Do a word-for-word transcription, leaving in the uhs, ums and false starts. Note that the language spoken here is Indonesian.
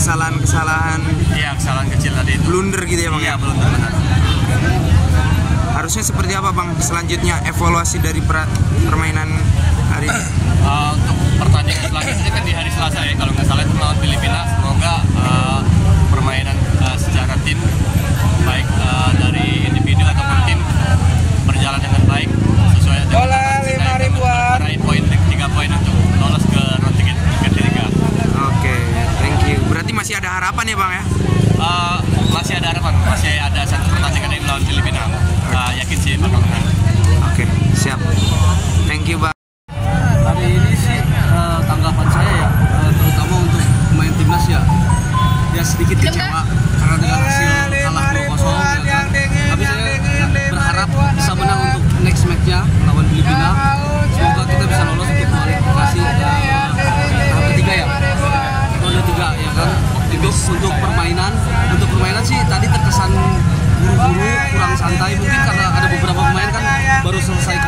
kesalahan-kesalahan. Iya, kesalahan kecil tadi itu. Blunder gitu ya bang? Iya, blunder benar. Harusnya seperti apa bang selanjutnya evaluasi dari permainan hari ini? Uh, untuk pertandingan selanjutnya kan di hari Selasa ya, kalau nggak salah itu melawan Filipina. Semoga uh, permainan uh, secara tim, baik uh, dari individu ataupun tim, berjalan dengan baik sesuai dengan target kita meraih poin tiga poin untuk lolos ke ronde ketiga. Oke, thank you. Berarti masih ada harapan ya bang ya? Uh, masih ada harapan, masih ada satu pertandingan yang melawan Filipina. Uh, yakin sih bakal menang. Oke, siap. Thank you bang. Hari ini sih uh, tanggapan saya ya, uh, terutama untuk pemain timnas ya, ya sedikit kecewa karena dengan hasil kalah dua kosong ya kan. Tapi saya berharap bisa menang untuk next match-nya lawan Filipina. Semoga kita bisa lolos untuk kualifikasi uh, tahap ketiga ya, ronde tiga ya kan. Untuk untuk permainan, untuk permainan sih tadi terkesan buru-buru, kurang santai mungkin karena ada beberapa pemain kan baru selesai